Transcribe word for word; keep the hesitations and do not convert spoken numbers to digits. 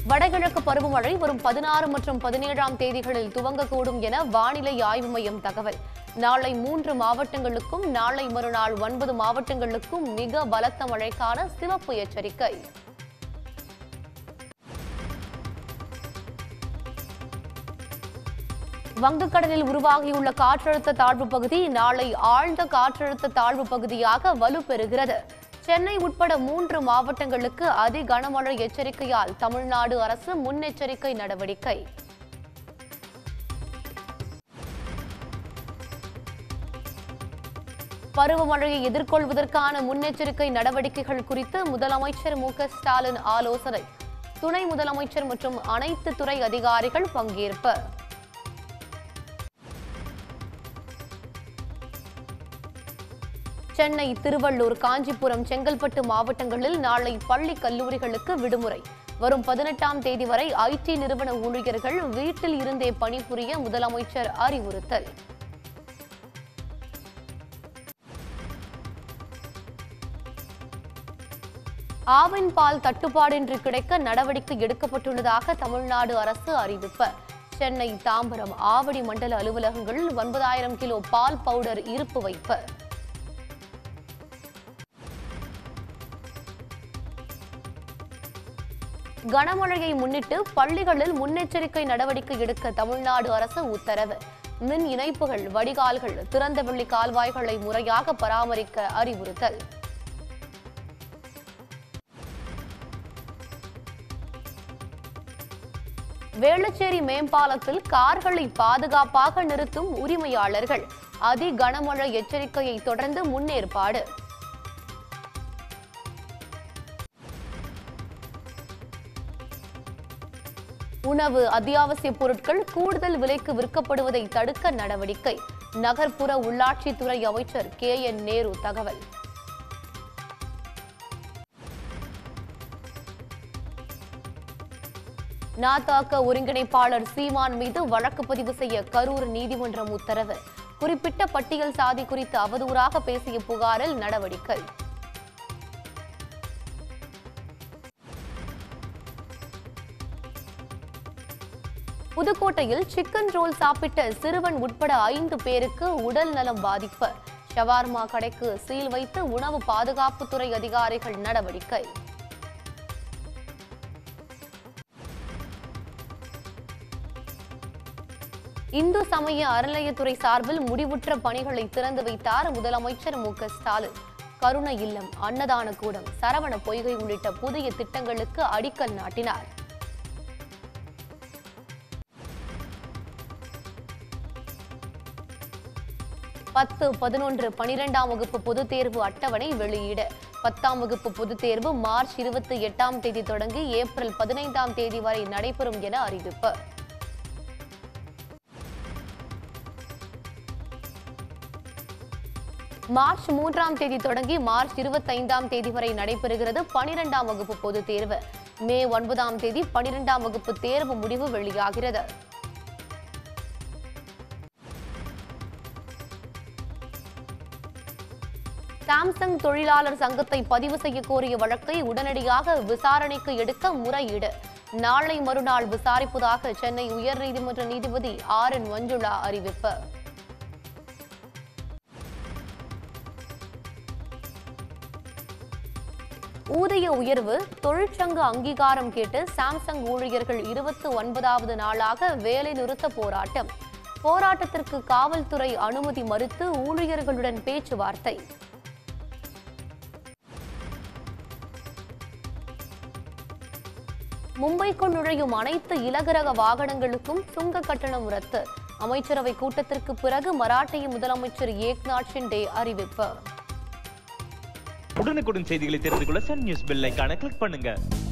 வடகிழக்கு பருவமழை வரும் பதினாறு மற்றும் பதினேழாம் தேதிகளில் துவங்கக்கூடும் என வானிலை ஆய்வு மையம் தகவல். நாளை மூன்று மாவட்டங்களுக்கும் நாளை மறுநாள் ஒன்பது மாவட்டங்களுக்கும் மிக பலத்த மழைக்கான சிவப்பு எச்சரிக்கை. வங்கக்கடலில் உருவாகியுள்ள காற்றழுத்த தாழ்வு பகுதி நாளை ஆழ்ந்த காற்றழுத்த தாழ்வு பகுதியாக வலுப்பெறுகிறது. சென்னை உட்பட மூன்று மாவட்டங்களுக்கு அதி கனமழை எச்சரிக்கையால் தமிழ்நாடு அரசு முன்னெச்சரிக்கை நடவடிக்கை. பருவமழையை எதிர்கொள்வதற்கான முன்னெச்சரிக்கை நடவடிக்கைகள் குறித்து முதலமைச்சர் மு க ஸ்டாலின் ஆலோசனை. துணை முதலமைச்சர் மற்றும் அனைத்து துறை அதிகாரிகள் பங்கேற்பு. சென்னை, திருவள்ளூர், காஞ்சிபுரம், செங்கல்பட்டு மாவட்டங்களில் நாளை பள்ளி கல்லூரிகளுக்கு விடுமுறை. வரும் பதினெட்டாம் தேதி வரை ஐடி நிறுவன ஊழியர்கள் வீட்டில் இருந்தே பணிபுரிய முதலமைச்சர் அறிவுறுத்தல். ஆவின் பால் தட்டுப்பாடின்றி கிடைக்க நடவடிக்கை எடுக்கப்பட்டுள்ளதாக தமிழ்நாடு அரசு அறிவிப்பு. சென்னை, தாம்பரம், ஆவடி மண்டல அலுவலகங்களில் ஒன்பதாயிரம் கிலோ பால் பவுடர் இருப்பு வைப்பு. கனமழையை முன்னிட்டு பள்ளிகளில் முன்னெச்சரிக்கை நடவடிக்கை எடுக்க தமிழ்நாடு அரசு உத்தரவு. மின் இணைப்புகள், வடிகால்கள், திறந்தவெளி கால்வாய்களை முறையாக பராமரிக்க அறிவுறுத்தல். வேளச்சேரி மேம்பாலத்தில் கார்களை பாதுகாப்பாக நிறுத்தும் உரிமையாளர்கள் அதி கனமழை எச்சரிக்கையை தொடர்ந்து முன்னேற்பாடு. உணவு, அத்தியாவசிய பொருட்கள் கூடுதல் விலைக்கு விற்கப்படுவதை தடுக்க நடவடிக்கை. நகர்ப்புற உள்ளாட்சித்துறை அமைச்சர் கே என் நேரு தகவல். நாதாக ஒருங்கிணைப்பாளர் சீமான் மீது வழக்கு பதிவு செய்ய கரூர் நீதிமன்றம் உத்தரவு. குறிப்பிட்ட பட்டியல் சாதி குறித்து அவதூறாக பேசிய புகாரில் நடவடிக்கை. புதுக்கோட்டையில் சிக்கன் ரோல் சாப்பிட்ட சிறுவன் உட்பட ஐந்து பேருக்கு உடல் நலம் பாதிப்பு. ஷவார்மா கடைக்கு சீல் வைத்து உணவு பாதுகாப்புத்துறை அதிகாரிகள் நடவடிக்கை. இந்து சமய அறநிலையத்துறை சார்பில் முடிவுற்ற பணிகளை திறந்து வைத்தார் முதலமைச்சர் மு க ஸ்டாலின். கருணை இல்லம், அன்னதான கூடம், சரவண பொய்கை உள்ளிட்ட புதிய திட்டங்களுக்கு அடிக்கல் நாட்டினார். பத்து, பதினொன்று, பனிரெண்டாம் வகுப்பு பொதுத் தேர்வு அட்டவணை வெளியீடு. பத்தாம் வகுப்பு பொதுத் தேர்வு மார்ச் இருபத்தி எட்டாம் தேதி தொடங்கி ஏப்ரல் பதினைந்தாம் தேதி வரை நடைபெறும் என அறிவிப்பு. மார்ச் மூன்றாம் தேதி தொடங்கி மார்ச் இருபத்தைந்தாம் தேதி வரை நடைபெறுகிறது பனிரெண்டாம் வகுப்பு பொதுத் தேர்வு. மே ஒன்பதாம் தேதி பனிரெண்டாம் வகுப்பு தேர்வு முடிவு வெளியாகிறது. சாம்சங் தொழிலாளர் சங்கத்தை பதிவு செய்ய கோரிய வழக்கை உடனடியாக விசாரணைக்கு எடுக்க முறையீடு. நாளை மறுநாள் விசாரிப்பதாக சென்னை உயர்நீதிமன்ற நீதிபதி ஆர் என் மஞ்சுளா அறிவிப்பு. ஊதிய உயர்வு, தொழிற்சங்க அங்கீகாரம் கேட்டு சாம்சங் ஊழியர்கள் இருபத்தி ஒன்பதாவது நாளாக வேலை நிறுத்த போராட்டம். போராட்டத்திற்கு காவல்துறை அனுமதி மறுத்து ஊழியர்களுடன் பேச்சுவார்த்தை. மும்பைக்குள் நுழையும் அனைத்து இலகுரக வாகனங்களுக்கும் சுங்க கட்டணம் ரத்து. அமைச்சரவை கூட்டத்திற்கு பிறகு மராட்டிய முதலமைச்சர் ஏக்நாத் ஷிண்டே அறிவிப்பு. உடனுக்குடன் செய்திகளை தெரிந்து கொள்ள சன் நியூஸ் பெல் ஐகானை கிளிக் பண்ணுங்க.